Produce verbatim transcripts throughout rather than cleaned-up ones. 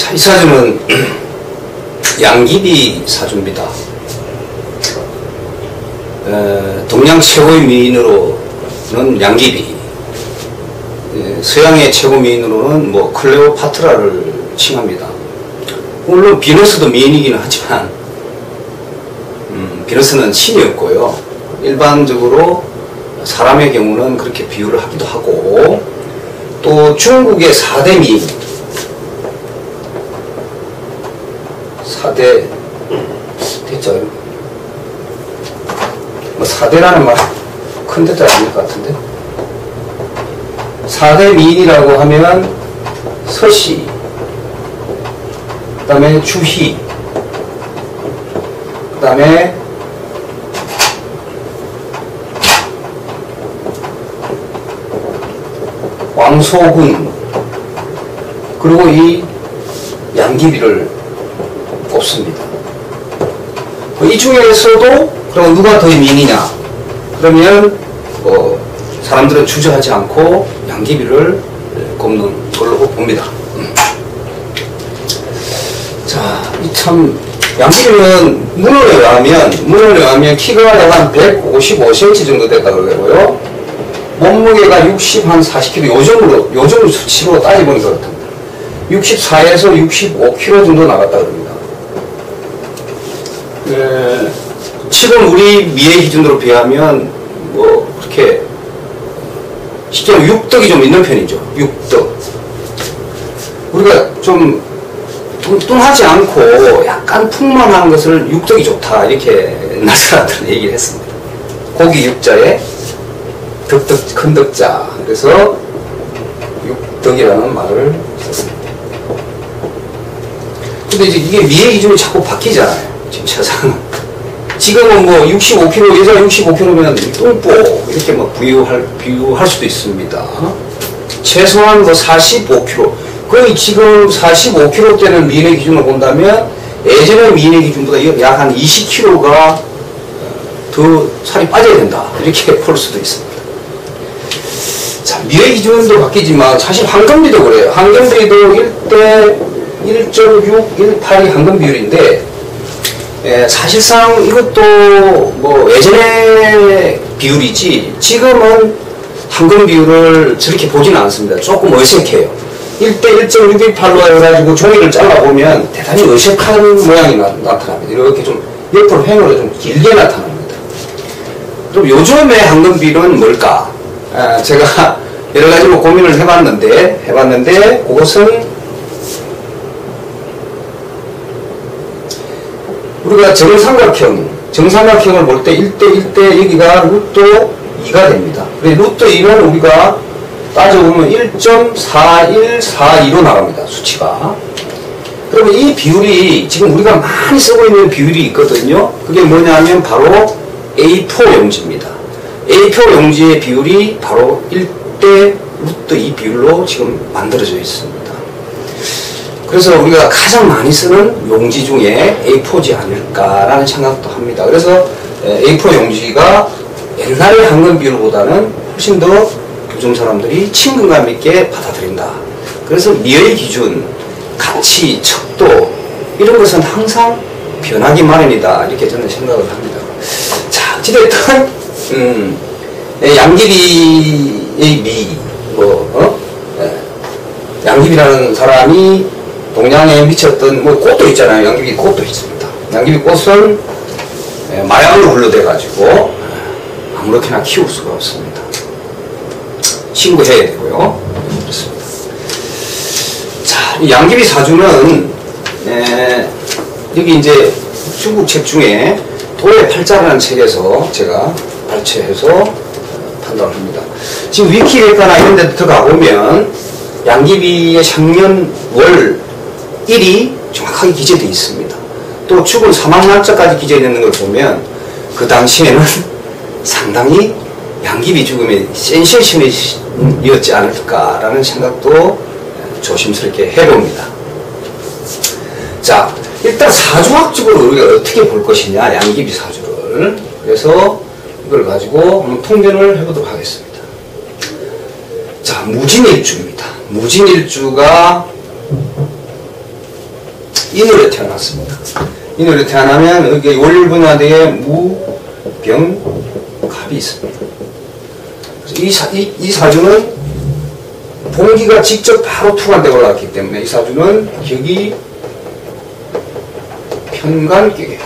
자, 이 사주는 양귀비 사주입니다. 에, 동양 최고의 미인으로는 양귀비, 에, 서양의 최고 미인으로는 뭐 클레오파트라를 칭합니다. 물론 비너스도 미인이기는 하지만 음, 비너스는 신이었고요. 일반적으로 사람의 경우는 그렇게 비유를 하기도 하고, 또 중국의 사 대 미인, 사 대 됐죠? 뭐 사 대라는 말 큰 대자 아닐 것 같은데, 사 대 미인이라고 하면 서씨, 그 다음에 주희, 그 다음에 왕소군, 그리고 이 양귀비를 꼽습니다. 이 중에서도 그럼 누가 더 미인이냐? 그러면 뭐 사람들은 주저하지 않고 양귀비를 꼽는 걸로 봅니다. 자, 이 참 양귀비는 문헌에 의하면 문헌에 의하면 키가 한 백오십오 센티미터 정도 됐다고 그러고요. 몸무게가 육십, 한 사십 킬로그램, 요 정도, 요 정도 수치로 따져보니까 그렇답니다. 육십사에서 육십오 킬로그램 정도 나갔다 그럽니다. 에, 지금 우리 미의 기준으로 비하면, 뭐, 그렇게, 쉽게 말하면 육덕이 좀 있는 편이죠. 육덕. 우리가 좀 뚱뚱하지 않고 약간 풍만한 것을 육덕이 좋다, 이렇게 옛날 사람들은 얘기를 했습니다. 고기 육자에 덕덕, 큰 덕자. 그래서 육덕이라는 말을 썼습니다. 근데 이제 이게 미의 기준이 자꾸 바뀌잖아요. 지금 세상은. 지금은 뭐 육십오 킬로그램, 여자 육십오 킬로그램면 뚱보, 이렇게 뭐 비유할, 비유할 수도 있습니다. 최소한 뭐 사십오 킬로그램. 거의 지금 사십오 킬로그램대는 미의 기준으로 본다면 예전의 미의 기준보다 약 한 이십 킬로그램가 더 살이 빠져야 된다, 이렇게 볼 수도 있습니다. 자, 미의 기준도 바뀌지만 사실 황금비도 그래요. 황금비도 일 대 일 점 육 일팔이 황금 비율인데, 에, 사실상 이것도 뭐 예전의 비율이지 지금은 황금 비율을 저렇게 보지는 않습니다. 조금 어색해요. 일 대 일 점 육 일팔로 해가지고 종이를 잘라보면 대단히 어색한 모양이 나, 나타납니다. 이렇게 좀 옆으로 횡으로 좀 길게 나타납니다. 그럼 요즘의 황금 비율은 뭘까? 아, 제가 여러 가지 뭐 고민을 해봤는데, 해봤는데, 그것은 우리가 정삼각형, 정삼각형을 볼 때 일 대 일 대 여기가 루트 이가 됩니다. 루트 이는 우리가 따져보면 일 점 사일사이로 나갑니다. 수치가. 그러면 이 비율이 지금 우리가 많이 쓰고 있는 비율이 있거든요. 그게 뭐냐면 바로 에이 사 용지입니다. 에이 사 용지의 비율이 바로 일 대 루트 이 비율로 지금 만들어져 있습니다. 그래서 우리가 가장 많이 쓰는 용지 중에 에이 사지 아닐까라는 생각도 합니다. 그래서 에이 사 용지가 옛날의 황금 비율보다는 훨씬 더 요즘 사람들이 친근감 있게 받아들인다. 그래서 미의 기준, 가치, 척도, 이런 것은 항상 변하기 마련이다, 이렇게 저는 생각을 합니다. 자, 어찌됐든 음, 양귀비의 미, 뭐, 어? 예. 양귀비라는 사람이 동양에 미쳤던, 뭐, 꽃도 있잖아요. 양귀비 꽃도 있습니다. 양귀비 꽃은 예, 마약으로 분류돼가지고 아무렇게나 키울 수가 없습니다. 신고해야 되고요. 그렇습니다. 자, 이 양귀비 사주는, 에, 여기 이제 중국 책 중에 도의 팔자라는 책에서 제가 발췌해서 판단을 합니다. 지금 위키레카나 이런 데 들어가 보면 양귀비의 생년월 일이 정확하게 기재되어 있습니다. 또 죽은 사망날짜까지 기재되어 있는 걸 보면 그 당시에는 상당히 양귀비 죽음의 센세이션이었지 않을까라는 생각도 조심스럽게 해봅니다. 자, 일단 사주학적으로 우리가 어떻게 볼 것이냐, 양귀비 사주를. 그래서 이걸 가지고 한번 통변을 해보도록 하겠습니다. 자, 무진일주입니다. 무진일주가 인으로 태어났습니다. 인으로 태어나면 여기 월일분야대에 무, 병, 갑이 있습니다. 그래서 이, 사, 이, 이 사주는 봉기가 직접 바로 투관되어 올라왔기 때문에 이 사주는 격이 편관격이에요.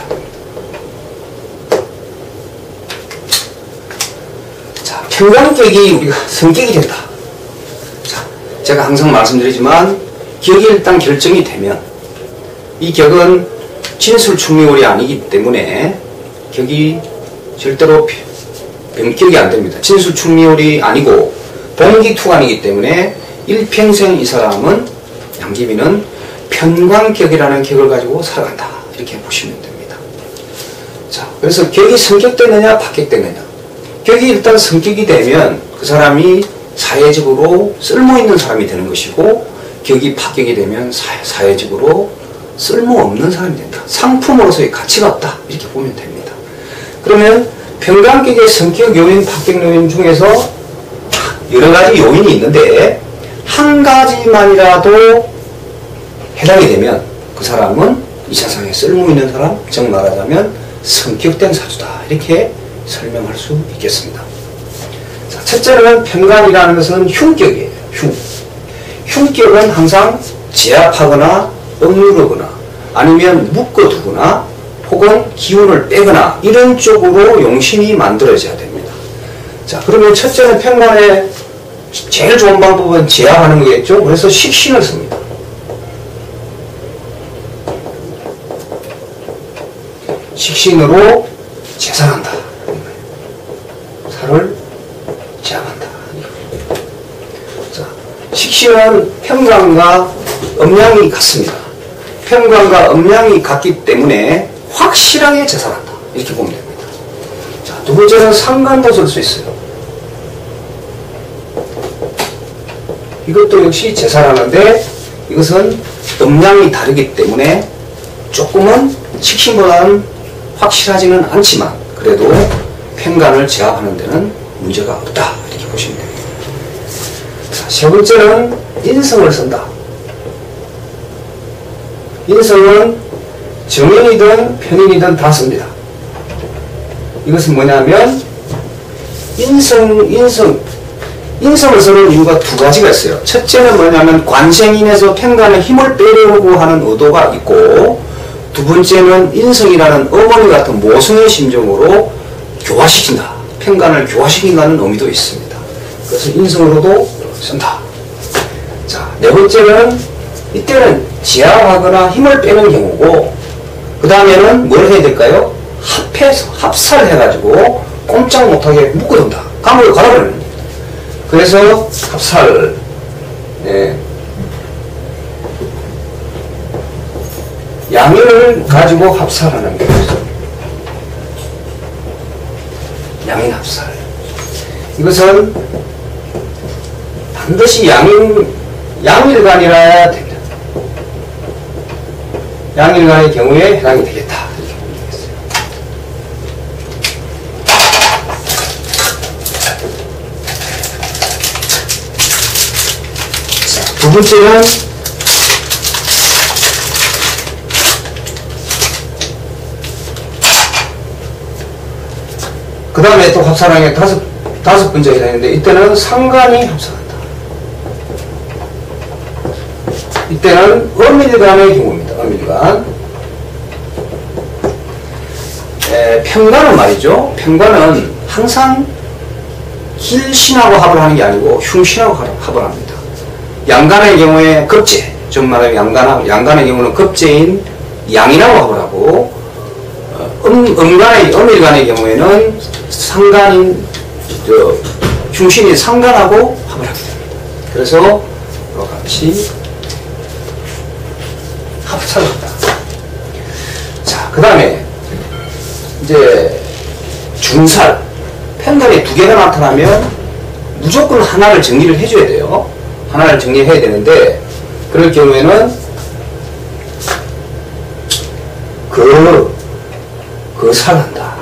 자, 편관격이 우리가 성격이 된다. 자, 제가 항상 말씀드리지만 격이 일단 결정이 되면 이 격은 진술충미월이 아니기 때문에 격이 절대로 변격이 안 됩니다. 진술충미월이 아니고 봉기투관이기 때문에 일평생 이 사람은 양귀비는 편관격이라는 격을 가지고 살아간다. 이렇게 보시면 됩니다. 자, 그래서 격이 성격되느냐 박격되느냐. 격이 일단 성격이 되면 그 사람이 사회적으로 쓸모있는 사람이 되는 것이고 격이 박격이 되면 사, 사회적으로 쓸모없는 사람이 된다. 상품으로서의 가치가 없다. 이렇게 보면 됩니다. 그러면 편관격의 성격 요인, 박격 요인 중에서 여러 가지 요인이 있는데 한 가지만이라도 해당이 되면 그 사람은 이 세상에 쓸모있는 사람, 즉 말하자면 성격된 사주다. 이렇게 설명할 수 있겠습니다. 자, 첫째는 편관이라는 것은 흉격이에요. 흉. 흉격은 항상 제압하거나 억누르거나 아니면 묶어두거나 혹은 기운을 빼거나 이런 쪽으로 용신이 만들어져야 됩니다. 자, 그러면 첫째는 편관의 제일 좋은 방법은 제압하는 거겠죠. 그래서 식신을 씁니다. 식신으로 제살한다. 살을 제압한다. 자, 식신은 편관과 음양이 같습니다. 편관과 음양이 같기 때문에 확실하게 제살한다. 이렇게 보면 됩니다. 자, 두 번째는 상관도 쓸 수 있어요. 이것도 역시 제살하는데 이것은 음양이 다르기 때문에 조금은 식신보다는 확실하지는 않지만 그래도 편관을 제압하는 데는 문제가 없다. 이렇게 보시면 됩니다. 자, 세 번째는 인성을 쓴다. 인성은 정인이든 편인이든 다 씁니다. 이것은 뭐냐면 인성, 인성, 인성을 쓰는 이유가 두 가지가 있어요. 첫째는 뭐냐면 관생인에서 편관의 힘을 빼려고 하는 의도가 있고 두 번째는 인성이라는 어머니 같은 모성의 심정으로 교화시킨다. 편관을 교화시킨다는 의미도 있습니다. 그래서 인성으로도 쓴다. 자, 네 번째는 이때는 제압하거나 힘을 빼는 경우고 그 다음에는 뭘 해야 될까요? 합해서 합살해가지고 꼼짝 못하게 묶어둔다. 감옥에 갈아버리는 겁니다. 그래서 합살, 네. 양인을 가지고 합살하는 거죠. 양인 합살. 이것은 반드시 양인, 양일간이라야 됩니다. 양일간의 경우에 해당이 되겠다. 이렇게 보면 되겠어요. 자, 두 번째는 그 다음에 또 합산하는 게 다섯, 다섯 번째가 되는데 이때는 상관이 합산한다. 이때는 엄일간의 경우입니다. 엄일간. 에, 편관은 말이죠. 편관은 항상 길신하고 합을 하는 게 아니고 흉신하고 합을 합니다. 양간의 경우에 급제, 좀 말하면 양간하고, 양간의 경우는 급제인 양인하고 합을 하고 음, 음간의, 엄일간의 경우에는 상간인, 저, 흉신인 상간하고 합을 하게 됩니다. 그래서 이와 같이 합살한다. 자, 그 다음에 이제 중살, 편관이 두 개가 나타나면 무조건 하나를 정리를 해줘야 돼요. 하나를 정리해야 되는데 그럴 경우에는 그 거살한다.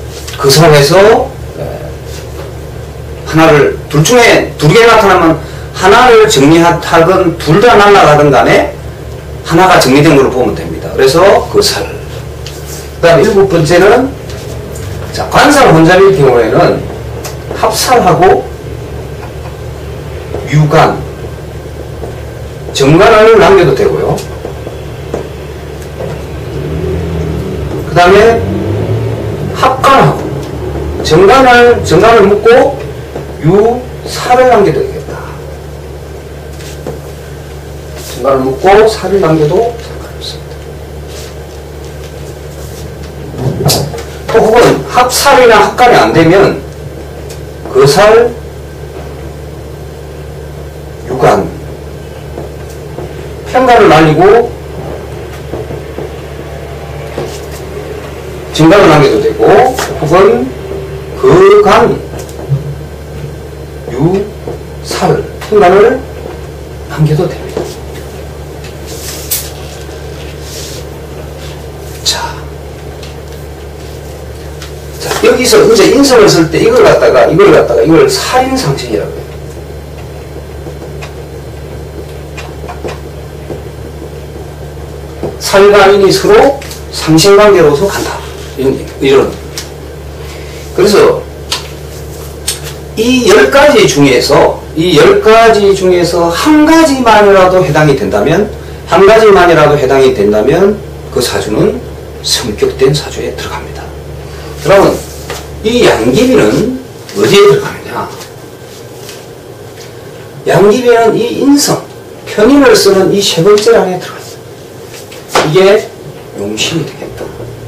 거살해서 하나를 둘 중에 두 개 나타나면 하나를 정리하건 둘 다 날아가든 간에 하나가 정리된 걸로 보면 됩니다. 그래서 그 살. 그 다음 일곱 번째는 자, 관살 혼잡일 경우에는 합살하고 유관, 정관을 남겨도 되고요. 그 다음에 합관하고 정관을, 정관을 묶고 유살을 남겨도 되겠다. 정관을 묶고 살을 남겨도 상관없습니다. 또 혹은 합살이나 합관이 안 되면 그 살, 유관, 편관을 날리고 정관을 남겨도 되고 혹은 그간, 유, 살, 편관을 남겨도 됩니다. 자, 자 여기서 이제 인성을 쓸 때 이걸 갖다가 이걸 갖다가 이걸 살인상생이라고 해요. 살과 인이 서로 상생관계로서 간다. 이런, 이런. 그래서 이 열 가지 중에서 이 열 가지 중에서 한 가지만이라도 해당이 된다면 한 가지만이라도 해당이 된다면 그 사주는 성격된 사주에 들어갑니다. 그러면 이 양귀비는 어디에 들어가느냐? 양귀비는 이 인성, 편인을 쓰는 이 세 번째 랑에 들어갑니다. 이게 용신이 되겠다.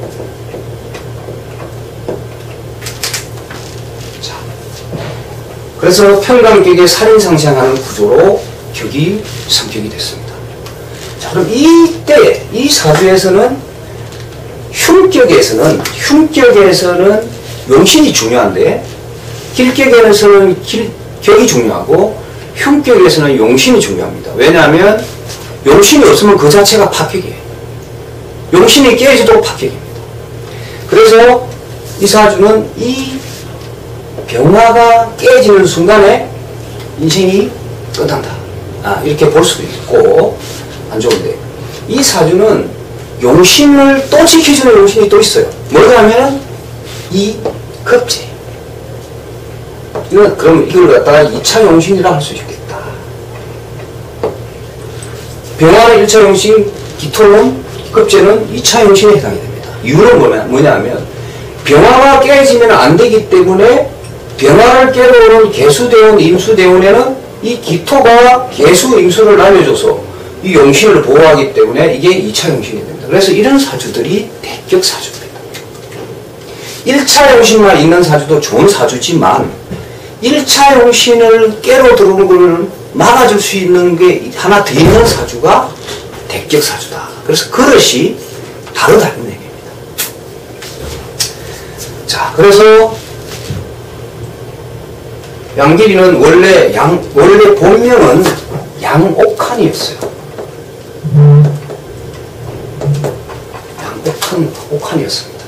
자, 그래서 편관격에 살인상생하는 구조로 격이 성격이 됐습니다. 자, 그럼 이때 이 사주에서는 흉격에서는 흉격에서는 용신이 중요한데 길격에서는 길, 격이 중요하고 흉격에서는 용신이 중요합니다. 왜냐하면 용신이 없으면 그 자체가 파격이에요. 용신이 깨지도록 파격입니다. 그래서 이 사주는 이 병화가 깨지는 순간에 인생이 끝난다. 아, 이렇게 볼 수도 있고 안 좋은데 이 사주는 용신을 또 지켜주는 용신이 또 있어요. 뭐가 하면 이 급제. 이건 그럼 이걸 갖다가 이 차 용신이라 할 수 있겠다. 병화는 일 차 용신, 기토는 급제는 이 차 용신에 해당이 됩니다. 이유는 뭐냐, 뭐냐면 병화가 깨지면 안 되기 때문에 병화를 깨러오는 개수대운, 임수대운에는 이 기토가 개수, 임수를 날려줘서 이 용신을 보호하기 때문에 이게 이 차 용신이 됩니다. 그래서 이런 사주들이 대격 사주입니다. 일 차 용신만 있는 사주도 좋은 사주지만 일 차 용신을 깨러 들어오는 걸 막아줄 수 있는 게 하나 더 있는 사주가 대격 사주다. 그래서 그릇이 다르다는 얘기입니다. 자, 그래서 양귀비는 원래 양 원래 본명은 양옥한이었어요. 양옥한 옥한이었습니다.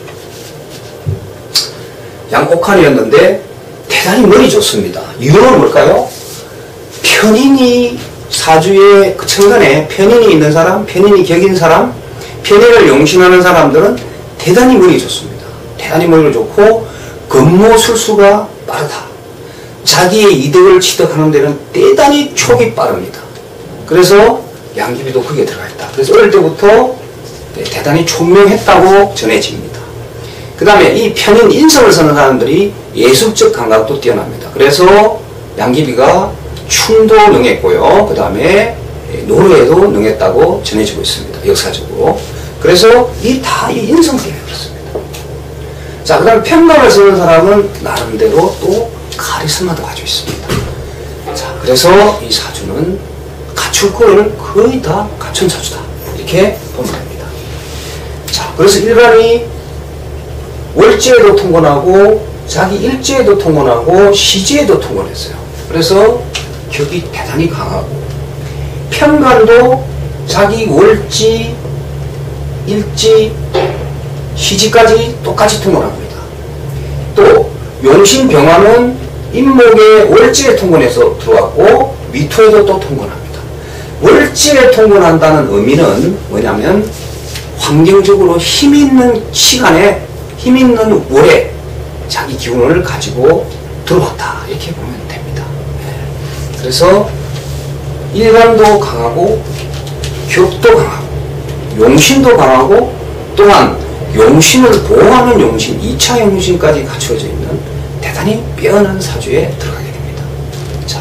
양옥한이었는데 대단히 머리 좋습니다. 이유는 뭘까요? 편인이 사주의 그 천간에 편인이 있는 사람, 편인이 격인 사람, 편인을 용신하는 사람들은 대단히 머리 좋습니다. 대단히 머리가 좋고 근모술수가 빠르다. 자기의 이득을 취득하는 데는 대단히 촉이 빠릅니다. 그래서 양귀비도 거기에 들어가 있다. 그래서 어릴 때부터 대단히 총명했다고 전해집니다. 그 다음에 이 편인 인성을 쓰는 사람들이 예술적 감각도 뛰어납니다. 그래서 양귀비가 춤도 능했고요. 그 다음에 노래에도 능했다고 전해지고 있습니다. 역사적으로. 그래서 이 다 이 인성 때문에 그렇습니다. 자, 그 다음에 편관을 쓰는 사람은 나름대로 또 카리스마도 가지고 있습니다. 자, 그래서 이 사주는 갖출 거를 거의 다 갖춘 사주다. 이렇게 보면 됩니다. 자, 그래서 일간이 월지에도 통권하고 자기 일지에도 통권하고 시지에도 통권했어요. 그래서 격이 대단히 강하고 편관도 자기 월지, 일지, 시지까지 똑같이 통권합니다. 또 용신병화는 인목의 월지에 통권해서 들어왔고 위토에도 또 통근합니다. 월지에 통근한다는 의미는 뭐냐면 환경적으로 힘 있는 시간에 힘 있는 월에 자기 기운을 가지고 들어왔다 이렇게 보면 됩니다. 그래서 일간도 강하고 격도 강하고 용신도 강하고 또한 용신을 보호하는 용신, 이 차 용신까지 갖추어져 있는 대단히 빼어난 사주에 들어가게 됩니다. 자,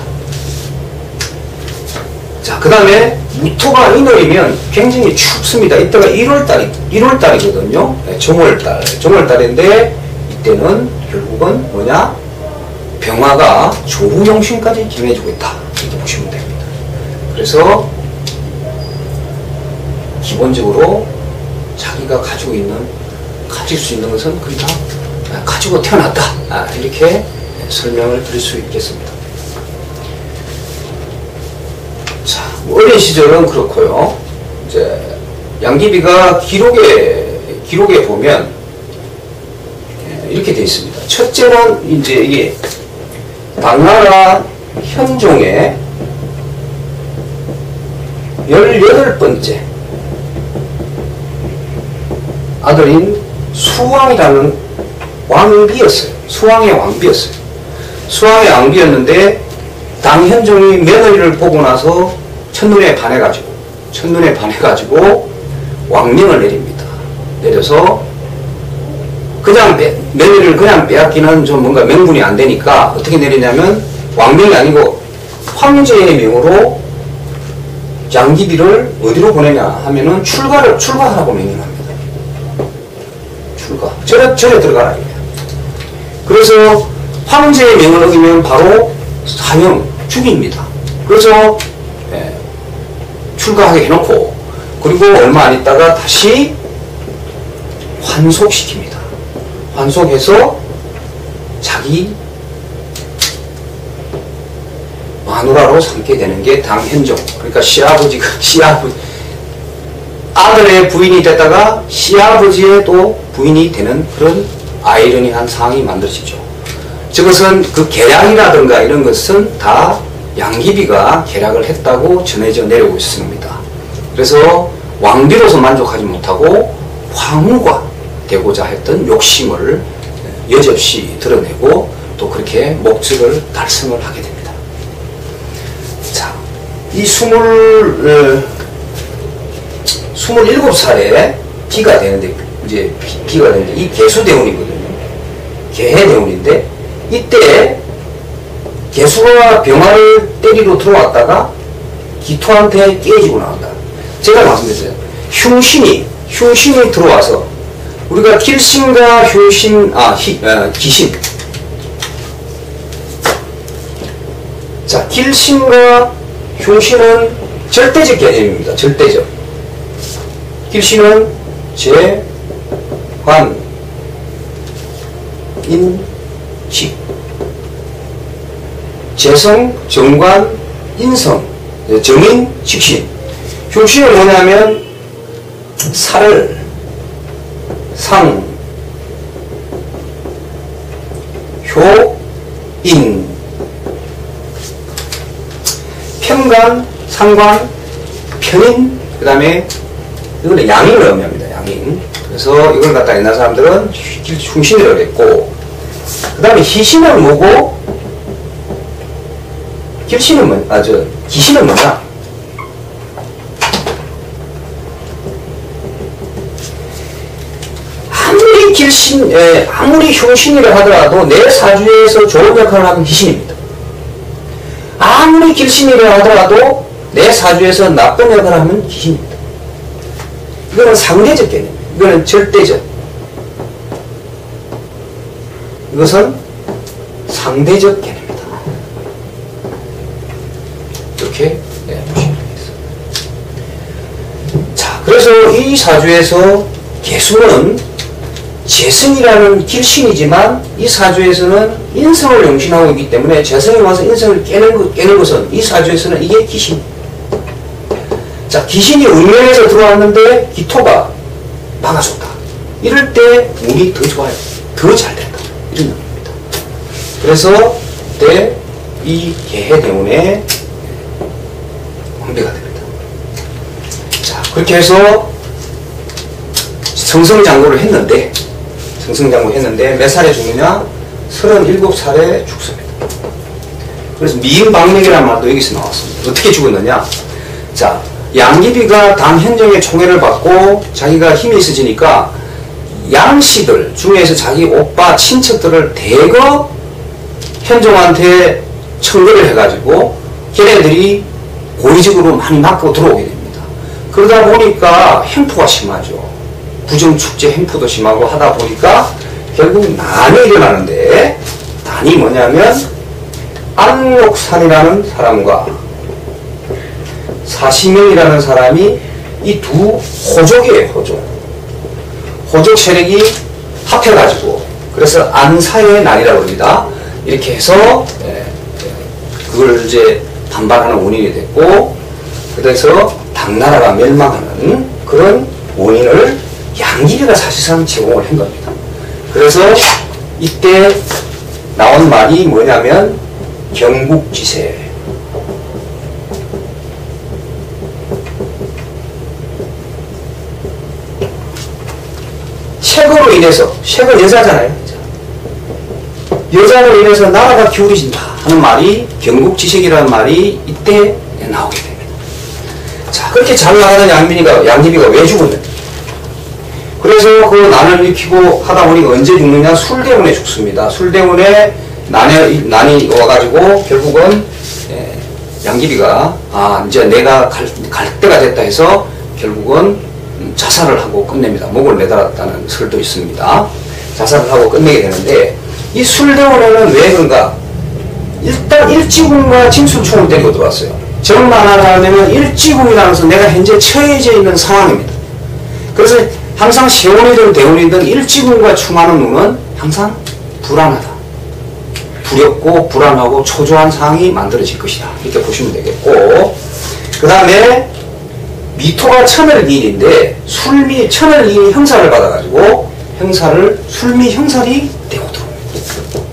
자, 그 다음에 무토가 인월이면 굉장히 춥습니다. 이때가 일월달이, 일월달이거든요. 네, 정월달, 정월달인데 이때는 결국은 뭐냐? 병화가 조후용신까지 기능해주고 있다. 이렇게 보시면 됩니다. 그래서 기본적으로 자기가 가지고 있는, 가질 수 있는 것은 거의 다 가지고 태어났다. 아, 이렇게 설명을 드릴 수 있겠습니다. 자, 어린 시절은 그렇고요. 이제 양귀비가 기록에 기록에 보면 이렇게 되어 있습니다. 첫째는 이제 이게 당나라 현종의 열여덟 번째 아들인 수왕이라는 왕비였어요. 수왕의 왕비였어요. 수왕의 왕비였는데 당현종이 며느리를 보고 나서 첫눈에 반해가지고 첫눈에 반해가지고 왕명을 내립니다. 내려서 그냥 빼, 며느리를 그냥 빼앗기는 좀 뭔가 명분이 안 되니까 어떻게 내리냐면 왕명이 아니고 황제의 명으로 양귀비를 어디로 보내냐 하면은 출가를 출가하라고 명령합니다. 출가 절에 절에 들어가라 이거야. 그래서 황제의 명을 어기면 바로 사형 죽입니다. 그래서 예, 출가하게 해놓고 그리고 얼마 안 있다가 다시 환속시킵니다. 환속해서 자기 마누라로 삼게 되는 게 당현종. 그러니까 시아버지가 시아버지 아들의 부인이 됐다가 시아버지의 또 부인이 되는 그런 아이러니한 상황이 만들어지죠. 저것은 그 계략이라든가 이런 것은 다 양귀비가 계략을 했다고 전해져 내려오고 있습니다. 그래서 왕비로서 만족하지 못하고 황후가 되고자 했던 욕심을 여지없이 드러내고 또 그렇게 목적을 달성을 하게 됩니다. 자, 이 스물, 스물일곱 살에 비가 되는데, 이제 비, 비가 되는데, 이 개수대운이거든요. 개해대운인데, 이때 개수가 병화를 때리러 들어왔다가 기토한테 깨지고 나온다. 제가 말씀드렸어요. 흉신이, 흉신이 들어와서 우리가 길신과 흉신, 아, 희, 아, 기신. 자, 길신과 흉신은 절대적 개념입니다. 절대적. 길신은 재, 관, 인, 식. 재성, 정관, 인성, 정인, 식신. 흉신은 뭐냐면 살, 상, 효, 인, 편관, 상관, 편인, 그 다음에 이거는 양인을 의미합니다. 양인. 그래서 이걸 갖다 옛날 사람들은 흉신이라고 했고, 그 다음에 희신은 뭐고, 길신은 뭐, 아, 저, 기신은 뭐냐? 아무리 길신, 에, 아무리 흉신이라 하더라도 내 사주에서 좋은 역할을 하는 기신입니다. 아무리 길신이라 하더라도 내 사주에서 나쁜 역할을 하면 기신입니다. 이거는 상대적 개념, 이거는 절대적. 이것은 상대적 개념입니다. 이렇게 네, 보시면 되겠습니다. 자, 그래서 이 사주에서 개수는 재성이라는 길신이지만 이 사주에서는 인성을 용신하고 있기 때문에 재성이 와서 인성을 깨는, 것, 깨는 것은 이 사주에서는 이게 기신. 자, 기신이 운명에서 들어왔는데 기토가 막아줬다. 이럴 때 운이 더 좋아요. 더 잘 된다. 이런 의미입니다. 그래서 그때 이 개해대운에 그렇게 해서 승승장구를 했는데 승승장구 했는데 몇 살에 죽느냐? 서른일곱 살에 죽습니다. 그래서 미인방명이라는 말도 여기서 나왔습니다. 어떻게 죽었느냐? 자, 양귀비가 당 현정의 총애를 받고 자기가 힘이 있어지니까 양씨들 중에서 자기 오빠 친척들을 대거 현종한테 청구를 해가지고 걔네들이 고의적으로 많이 낚고 들어오게 됩니다. 그러다 보니까 횡포가 심하죠. 부정축제 횡포도 심하고 하다 보니까 결국 난이 일어나는데, 난이 뭐냐면 안록산이라는 사람과 사시명이라는 사람이 이 두 호족이에요. 호족. 호족 세력이 합해가지고, 그래서 안사의 난이라고 합니다. 이렇게 해서 그걸 이제 반발하는 원인이 됐고, 그래서 당나라가 멸망하는 그런 원인을 양귀비가 사실상 제공을 한 겁니다. 그래서 이때 나온 말이 뭐냐면 경국지세. 색으로 인해서, 색은 여자잖아요. 여자로 인해서 나라가 기울어진다 하는 말이, 경국지색이라는 말이 이때 나오게 됩니다. 자, 그렇게 잘 나가는 양귀비가, 양귀비가 왜 죽었느냐? 그래서 그 난을 일으키고 하다 보니까 언제 죽느냐? 술 때문에 죽습니다. 술 때문에 난이, 난이 와가지고 결국은 예, 양귀비가 아 이제 내가 갈, 갈 때가 됐다 해서 결국은 자살을 하고 끝냅니다. 목을 매달았다는 설도 있습니다. 자살을 하고 끝내게 되는데, 이 술대원에는 왜 그런가? 일단 일지궁과 진술총을 데리고 들어왔어요. 정만하려면 일지궁이라는 것은 내가 현재 처해져 있는 상황입니다. 그래서 항상 세원이든 대원이든 일지궁과 충하는 놈은 항상 불안하다. 두렵고 불안하고 초조한 상황이 만들어질 것이다. 이렇게 보시면 되겠고, 그 다음에 미토가 천을기인인데 술미 천을기인이 형사를 받아가지고 형사를 술미 형살이 되고 들어옵니다.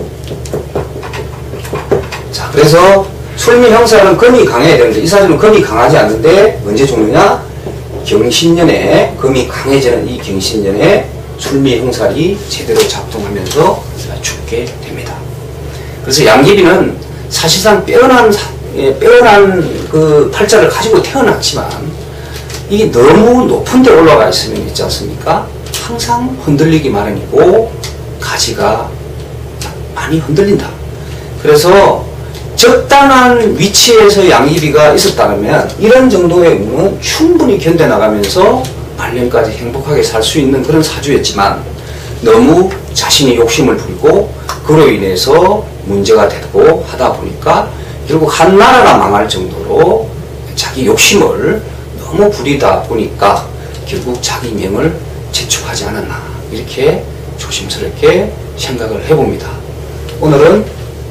자, 그래서 술미 형살은 금이 강해야 되는데 이 사주는 금이 강하지 않는데 언제 죽느냐? 경신년에 금이 강해지는 이 경신년에 술미 형살이 제대로 작동하면서 죽게 됩니다. 그래서 양귀비는 사실상 빼어난 빼어난 그 팔자를 가지고 태어났지만 이게 너무 높은 데 올라가 있으면 있지 않습니까? 항상 흔들리기 마련이고 가지가 많이 흔들린다. 그래서 적당한 위치에서 양귀비가 있었다면 이런 정도의 운은 충분히 견뎌나가면서 말년까지 행복하게 살 수 있는 그런 사주였지만, 너무 자신이 욕심을 부리고 그로 인해서 문제가 되고 하다 보니까 결국 한 나라가 망할 정도로 자기 욕심을 너무 부리다 보니까 결국 자기 명을 재촉하지 않았나, 이렇게 조심스럽게 생각을 해봅니다. 오늘은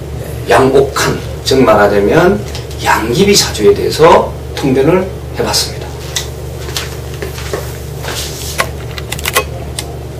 양옥한, 즉 말하자면 양귀비 사주에 대해서 통변을 해봤습니다.